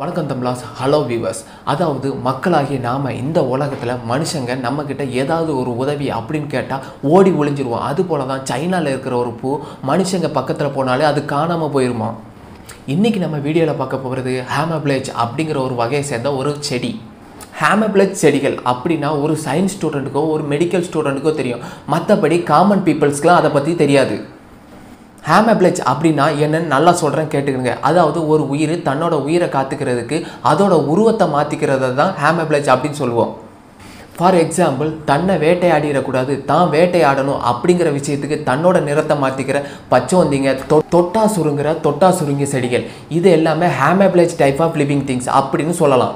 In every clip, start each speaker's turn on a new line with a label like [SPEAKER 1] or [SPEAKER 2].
[SPEAKER 1] வணக்கம் Tamilas. Hello viewers. அதாவது மக்களாகிய நாம் இந்த உலகத்தில் மனுஷங்க நம்மக்கிட்ட ஏதாவது ஒரு உதவி அப்படின்னு கேட்டால் ஓடி ஒளிஞ்சிருவோம். அதுபோல தான் சைனாவில் இருக்கிற ஒரு பூ மனுஷங்க பக்கத்தில் போனாலே அது காணாமல் போயிருமா. இன்றைக்கி நம்ம வீடியோவில் பார்க்க போகிறது ஹேமப்ளேஜ் அப்படிங்கிற ஒரு வகையை சேர்ந்த ஒரு செடி. ஹேமப்ளேஜ் செடிகள் அப்படின்னா ஒரு சயின்ஸ் ஸ்டூடெண்ட்டுக்கோ ஒரு மெடிக்கல் ஸ்டூடெண்ட்டுக்கோ தெரியும். மற்றபடி காமன் பீப்புள்ஸ்க்குலாம் அதை பற்றி தெரியாது. ஹேமப்ளேஜ் அப்படின்னா என்னன்னு நல்லா சொல்கிறேன், கேட்டுக்கங்க. அதாவது ஒரு உயிர் தன்னோட உயிரை காத்துக்கிறதுக்கு அதோட உருவத்தை மாற்றிக்கிறது தான் ஹேமப்ளேஜ் அப்படின்னு சொல்லுவோம். ஃபார் எக்ஸாம்பிள், தன்னை வேட்டையாடிடக்கூடாது, தான் வேட்டையாடணும் அப்படிங்கிற விஷயத்துக்கு தன்னோட நிறத்தை மாற்றிக்கிற பச்சோந்திங்க, தொட்டா சுருங்கிய செடிகள், இது எல்லாமே ஹேமப்ளேஜ் டைப் ஆஃப் லிவிங் திங்ஸ் அப்படின்னு சொல்லலாம்.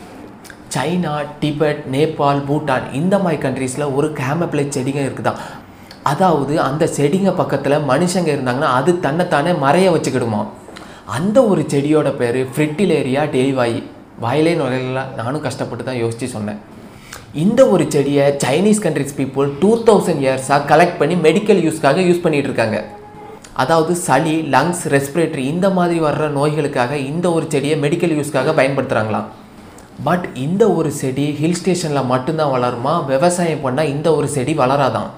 [SPEAKER 1] சைனா, டிபெட், நேபாள், பூட்டான் இந்த மாதிரி கண்ட்ரீஸில் ஒரு ஹேமப்ளேஜ் செடிங்க இருக்குதான். அதாவது அந்த செடிங்க பக்கத்தில் மனுஷங்க இருந்தாங்கன்னா அது தன்னைத்தானே மறைய வச்சுக்கிடுமா. அந்த ஒரு செடியோட பேர் ஃப்ரிட்டிலேரியா டெலிவாயி. வாயிலே நுழையில நானும் கஷ்டப்பட்டு தான் யோசித்து சொன்னேன். இந்த ஒரு செடியை சைனீஸ் கண்ட்ரிஸ் பீப்புள் 2000 இயர்ஸாக கலெக்ட் பண்ணி மெடிக்கல் யூஸ்க்காக யூஸ் பண்ணிகிட்டு இருக்காங்க. அதாவது சளி, லங்ஸ், ரெஸ்பிரேட்டரி இந்த மாதிரி வர்ற நோய்களுக்காக இந்த ஒரு செடியை மெடிக்கல் யூஸ்க்காக பயன்படுத்துகிறாங்களாம். பட் இந்த ஒரு செடி ஹில் ஸ்டேஷனில் மட்டும்தான் வளருமா, விவசாயம் பண்ணால் இந்த ஒரு செடி வளராதான்.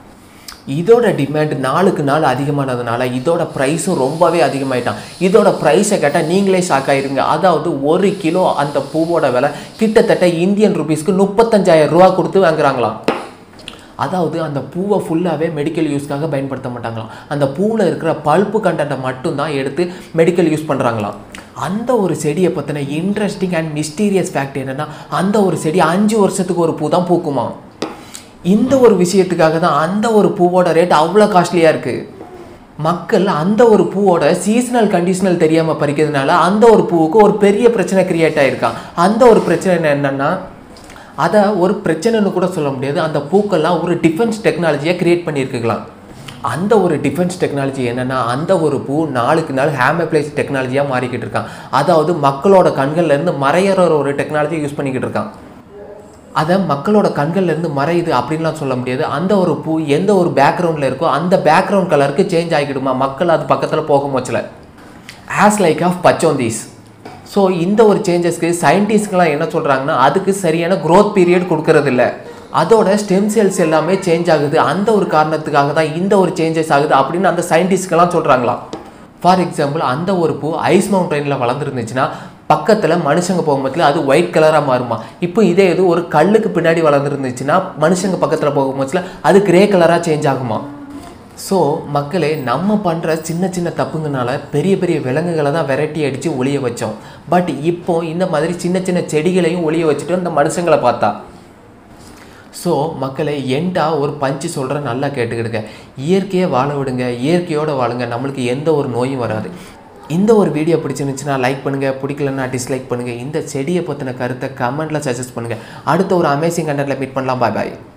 [SPEAKER 1] இதோட டிமாண்ட் நாளுக்கு நாள் அதிகமானதுனால இதோட ப்ரைஸும் ரொம்பவே அதிகமாயிட்டான். இதோட ப்ரைஸை கேட்டால் நீங்களே ஷாக் ஆகிருங்க. அதாவது 1 கிலோ அந்த பூவோட விலை கிட்டத்தட்ட இந்தியன் ருபீஸ்க்கு 35,000 ரூபா கொடுத்து வாங்குறாங்களாம். அதாவது அந்த பூவை ஃபுல்லாகவே மெடிக்கல் யூஸ்க்காக பயன்படுத்த மாட்டாங்களாம். அந்த பூவில் இருக்கிற பல்ப்பு கண்டென்ட்டை மட்டும்தான் எடுத்து மெடிக்கல் யூஸ் பண்ணுறாங்களாம். அந்த ஒரு செடியை பற்றின இன்ட்ரெஸ்டிங் அண்ட் மிஸ்டீரியஸ் ஃபேக்ட் என்னென்னா, அந்த ஒரு செடி 5 வருஷத்துக்கு ஒரு பூ தான் பூக்குமா. இந்த ஒரு விஷயத்துக்காக தான் அந்த ஒரு பூவோட ரேட் அவ்வளோ காஸ்ட்லியாக இருக்குது. மக்கள் அந்த ஒரு பூவோட சீசனல் கண்டிஷனல் தெரியாமல் பறிக்கிறதுனால அந்த ஒரு பூவுக்கு ஒரு பெரிய பிரச்சனை கிரியேட் ஆகிருக்கான். அந்த ஒரு பிரச்சனை என்னென்னா, அதை ஒரு பிரச்சனைன்னு கூட சொல்ல முடியாது, அந்த பூக்கள்லாம் ஒரு டிஃபென்ஸ் டெக்னாலஜியை க்ரியேட் பண்ணியிருக்கலாம். அந்த ஒரு டிஃபென்ஸ் டெக்னாலஜி என்னென்னா, அந்த ஒரு பூ நாளுக்கு நாள் ஹேமப்ளேஜ் டெக்னாலஜியாக மாறிக்கிட்டு இருக்கான். அதாவது மக்களோட கண்கள்லேருந்து மறையிற ஒரு டெக்னாலஜியை யூஸ் பண்ணிக்கிட்டு இருக்கான். அதை மக்களோட கண்கள்லேருந்து மறையுது அப்படின்லாம் சொல்ல முடியாது. அந்த ஒரு பூ எந்த ஒரு பேக்ரவுண்டில் இருக்கோ அந்த பேக்ரவுண்ட் கலருக்கு சேஞ்ச் ஆகிக்கிடுமா, மக்கள் அது பக்கத்தில் போக முச்சல, ஆஸ் லைக் ஆஃப் பச்சோந்தீஸ். ஸோ இந்த ஒரு சேஞ்சஸ்க்கு சயின்டிஸ்ட்கெலாம் என்ன சொல்கிறாங்கன்னா, அதுக்கு சரியான க்ரோத் பீரியட் கொடுக்கறதில்ல, அதோட ஸ்டெம் செல்ஸ் எல்லாமே சேஞ்ச் ஆகுது, அந்த ஒரு காரணத்துக்காக தான் இந்த ஒரு சேஞ்சஸ் ஆகுது அப்படின்னு அந்த சயின்டிஸ்ட்கெலாம் சொல்கிறாங்களாம். ஃபார் எக்ஸாம்பிள், அந்த ஒரு பூ ஐஸ் மவுண்டனில் வளர்ந்துருந்துச்சுன்னா பக்கத்தில் மனுஷங்க போகும்போது அது ஒயிட் கலராக மாறுமா. இப்போ இதே இது ஒரு கல்லுக்கு பின்னாடி வளர்ந்துருந்துச்சுன்னா மனுஷங்க பக்கத்தில் போகும்போது அது கிரே கலராக சேஞ்ச் ஆகுமா. ஸோ மக்களே, நம்ம பண்ணுற சின்ன சின்ன தப்புங்கனால பெரிய பெரிய விலங்குகளை தான் விரட்டி அடித்து ஒளிய வச்சோம். பட் இப்போ இந்த மாதிரி சின்ன சின்ன செடிகளையும் ஒளிய வச்சுட்டு இந்த மனுஷங்களை பார்த்தா. ஸோ மக்களே, எண்டாக ஒரு பஞ்சு சொல்கிறேன், நல்லா கேட்டுக்கிடுங்க. இயற்கையை வாழ விடுங்க, இயற்கையோடு வாழுங்க, நம்மளுக்கு எந்த ஒரு நோயும் வராது. இந்த ஒரு வீடியோ பிடிச்சிருந்துச்சுன்னா லைக் பண்ணுங்கள், பிடிக்கலன்னா டிஸ்லைக் பண்ணுங்கள். இந்த செடியை பற்றின கருத்தை கமெண்ட்டில் சஜஸ்ட் பண்ணுங்கள். அடுத்த ஒரு அமேசிங் கண்டென்ட்டில் மீட் பண்ணலாம். பாய் பாய்.